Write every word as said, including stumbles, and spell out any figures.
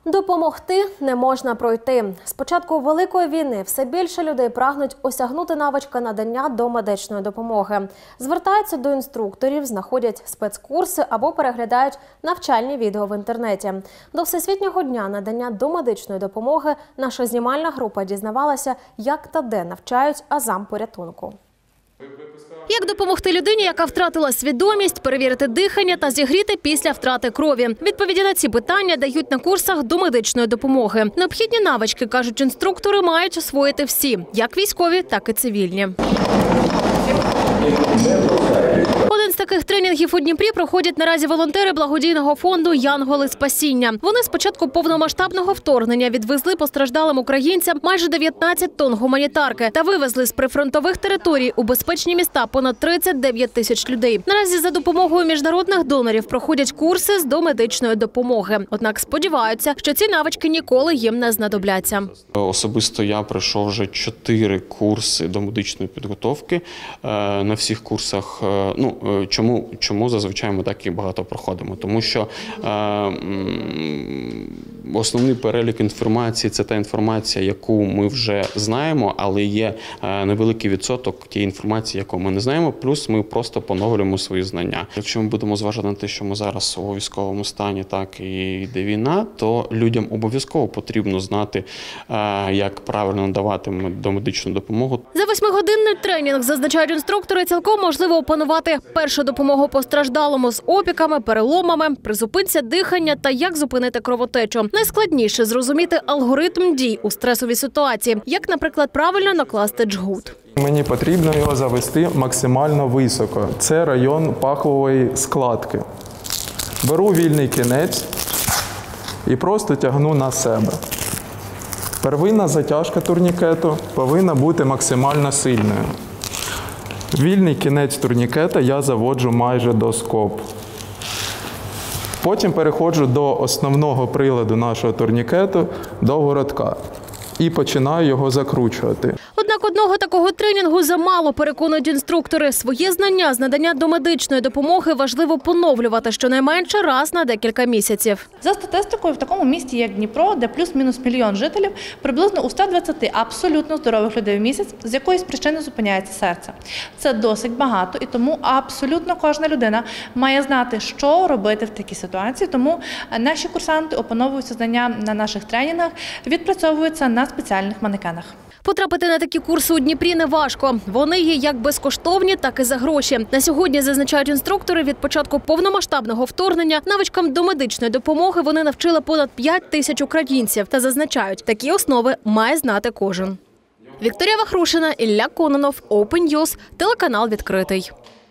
Допомогти не можна пройти. З початку Великої війни все більше людей прагнуть осягнути навички надання домедичної допомоги. Звертаються до інструкторів, знаходять спецкурси або переглядають навчальні відео в інтернеті. До Всесвітнього дня надання домедичної допомоги наша знімальна група дізнавалася, як та де навчають азам порятунку. Як допомогти людині, яка втратила свідомість, перевірити дихання та зігріти після втрати крові? Відповіді на ці питання дають на курсах домедичної допомоги. Необхідні навички, кажуть інструктори, мають освоїти всі – як військові, так і цивільні. Один з таких тренінгів у Дніпрі проходять наразі волонтери благодійного фонду «Янголи спасіння». Вони з початку повномасштабного вторгнення відвезли постраждалим українцям майже дев'ятнадцять тонн гуманітарки та вивезли з прифронтових територій у безпечні міста понад тридцять дев'ять тисяч людей. Наразі за допомогою міжнародних донорів проходять курси з домедичної допомоги. Однак сподіваються, що ці навички ніколи їм не знадобляться. Особисто я пройшов вже чотири курси домедичної підготовки. На всіх курсах, ну, чому, чому зазвичай ми так і багато проходимо? Тому що е, основний перелік інформації – це та інформація, яку ми вже знаємо, але є невеликий відсоток тієї інформації, яку ми не знаємо, плюс ми просто поновлюємо свої знання. Якщо ми будемо зважати на те, що ми зараз у військовому стані, так і йде війна, то людям обов'язково потрібно знати, як правильно надавати домедичну допомогу. За восьмигодинний тренінг, зазначають інструктори, цілком можливо опанувати першу допомогу постраждалому з опіками, переломами, при зупинці дихання та як зупинити кровотечу. Найскладніше – зрозуміти алгоритм дій у стресовій ситуації, як, наприклад, правильно накласти джгут. Мені потрібно його завести максимально високо. Це район пахової складки. Беру вільний кінець і просто тягну на себе. Первинна затяжка турнікету повинна бути максимально сильною. Вільний кінець турнікета я заводжу майже до скобу. Потім переходжу до основного приладу нашого турнікету, до городка. І починаю його закручувати. Однак одного такого тренінгу замало, переконують інструктори. Своє знання з надання домедичної допомоги важливо поновлювати щонайменше раз на декілька місяців. За статистикою, в такому місті, як Дніпро, де плюс-мінус мільйон жителів, приблизно у ста двадцяти абсолютно здорових людей в місяць з якоїсь причини зупиняється серце. Це досить багато, і тому абсолютно кожна людина має знати, що робити в такій ситуації. Тому наші курсанти опановуються знання на наших тренінгах, відпрацьовуються на спеціальних манекенах. Потрапити на такі курси у Дніпрі не важко. Вони є як безкоштовні, так і за гроші. На сьогодні, зазначають інструктори, від початку повномасштабного вторгнення навичкам домедичної допомоги вони навчили понад п'ять тисяч українців. Та зазначають, такі основи має знати кожен. Вікторія Вахрушина, Ілля Кононов, Open News, телеканал «Відкритий».